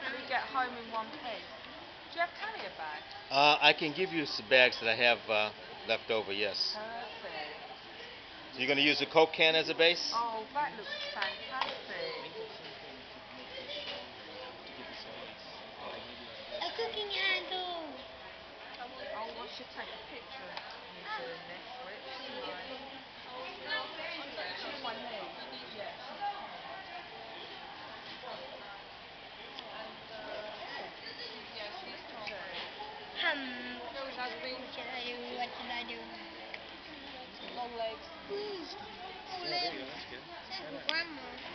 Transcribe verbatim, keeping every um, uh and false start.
We get home in one piece. Do you have carrier bags? Uh, I can give you some bags that I have uh, left over, yes. Perfect. So you're going to use a Coke can as a base? Oh, that looks fantastic. A cooking handle. Oh, I should take a picture of you doing this, Rich, shouldn't I? She's my niece. Yeah, she's ten. Hmm. What should I do? What should I do? Long legs. Ooh. Long legs. Sounds like grandma.